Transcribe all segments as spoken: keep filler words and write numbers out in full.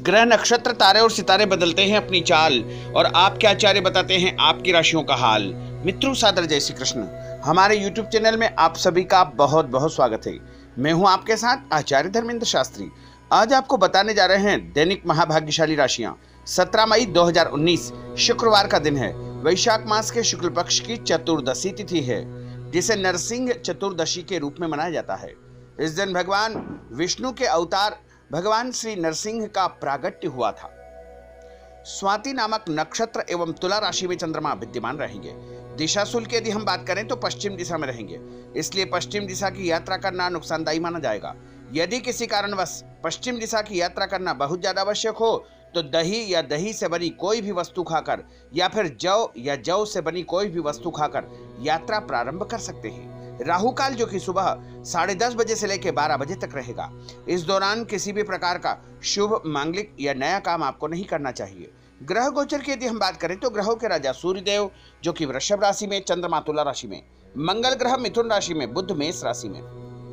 ग्रह, नक्षत्र, तारे और सितारे बदलते हैं अपनी चाल और आपके आचार्य बताते हैं आपकी राशियों का हाल। मित्रों, सादर जय श्री कृष्ण। हमारे यूट्यूब चैनल में आप सभी का बहुत बहुत स्वागत है। मैं हूं आपके साथ आचार्य धर्मेंद्र शास्त्री। आज आपको बताने जा रहे हैं दैनिक महाभाग्यशाली राशियां। सत्रह मई दो हज़ार उन्नीस शुक्रवार का दिन है। वैशाख मास के शुक्ल पक्ष की चतुर्दशी तिथि है, जिसे नरसिंह चतुर्दशी के रूप में मनाया जाता है। इस दिन भगवान विष्णु के अवतार भगवान श्री नरसिंह का प्रागट्य हुआ था। स्वाति नामक नक्षत्र एवं तुला राशि में चंद्रमा विद्यमान रहेंगे। दिशा शुल्क की यदि हम बात करें तो पश्चिम दिशा में रहेंगे, इसलिए पश्चिम दिशा की यात्रा करना नुकसानदायी माना जाएगा। यदि किसी कारणवश पश्चिम दिशा की यात्रा करना बहुत ज्यादा आवश्यक हो तो दही या दही से बनी कोई भी वस्तु खाकर या फिर जौ या जौ से बनी कोई भी वस्तु खाकर यात्रा प्रारंभ कर सकते हैं। राहु काल जो कि सुबह साढ़े दस बजे से लेकर बारह बजे तक रहेगा। इस दौरान किसी भी प्रकार का शुभ, मांगलिक या नया काम आपको नहीं करना चाहिए। ग्रह गोचर की यदि हम बात करें तो ग्रहों के राजा सूर्यदेव जो कि वृषभ राशि में, चंद्रमा तुला राशि में, मंगल ग्रह मिथुन राशि में, बुध मेष राशि में,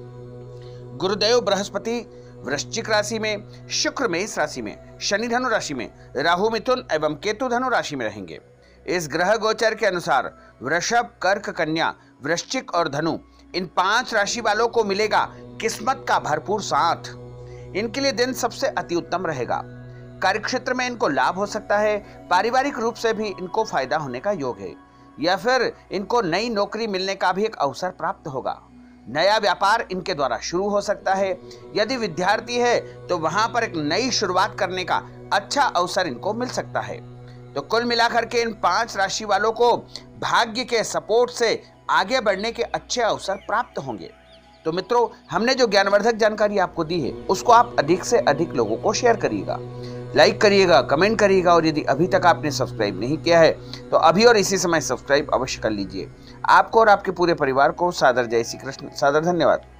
गुरुदेव बृहस्पति वृश्चिक राशि में, शुक्र मेष राशि में, शनि धनु राशि में, राहु मिथुन एवं केतु धनु राशि में रहेंगे। इस ग्रह गोचर के अनुसार वृषभ, कर्क, कन्या, वृश्चिक और धनु इन पांच राशि वालों को मिलेगा किस्मत का भरपूर साथ। इनके लिए दिन सबसे अति उत्तम रहेगा। कार्यक्षेत्र में इनको लाभ हो सकता है। पारिवारिक रूप से भी इनको फायदा होने का योग है, या फिर इनको नई नौकरी मिलने का भी एक अवसर प्राप्त होगा। नया व्यापार इनके द्वारा शुरू हो सकता है। यदि विद्यार्थी है तो वहां पर एक नई शुरुआत करने का अच्छा अवसर इनको मिल सकता है। तो कुल मिलाकर के इन पांच राशि वालों को भाग्य के सपोर्ट से आगे बढ़ने के अच्छे अवसर प्राप्त होंगे। तो मित्रों, हमने जो ज्ञानवर्धक जानकारी आपको दी है उसको आप अधिक से अधिक लोगों को शेयर करिएगा, लाइक करिएगा, कमेंट करिएगा, और यदि अभी तक आपने सब्सक्राइब नहीं किया है तो अभी और इसी समय सब्सक्राइब अवश्य कर लीजिए। आपको और आपके पूरे परिवार को सादर जय श्री कृष्ण, सादर धन्यवाद।